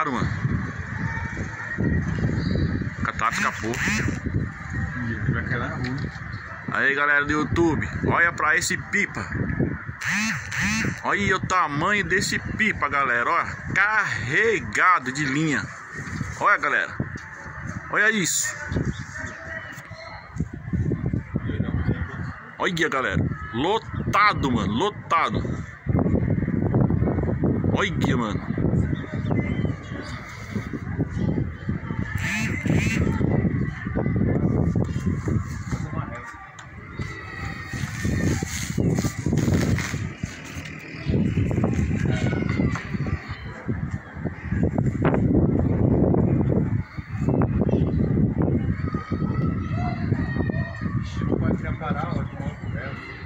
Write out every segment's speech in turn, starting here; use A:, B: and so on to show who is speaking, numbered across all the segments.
A: Cataram, mano. Cataram, escapou.
B: Vai cair lá na rua.
A: Aí, galera do YouTube, olha pra esse pipa. Olha o tamanho desse pipa, galera. Olha, carregado de linha. Olha, galera. Olha isso. Olha, galera. Lotado, mano. Lotado. Olha, mano.
B: Não pode se aparar, ó, tomar um conversa.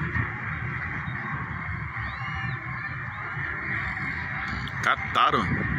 A: Cataram.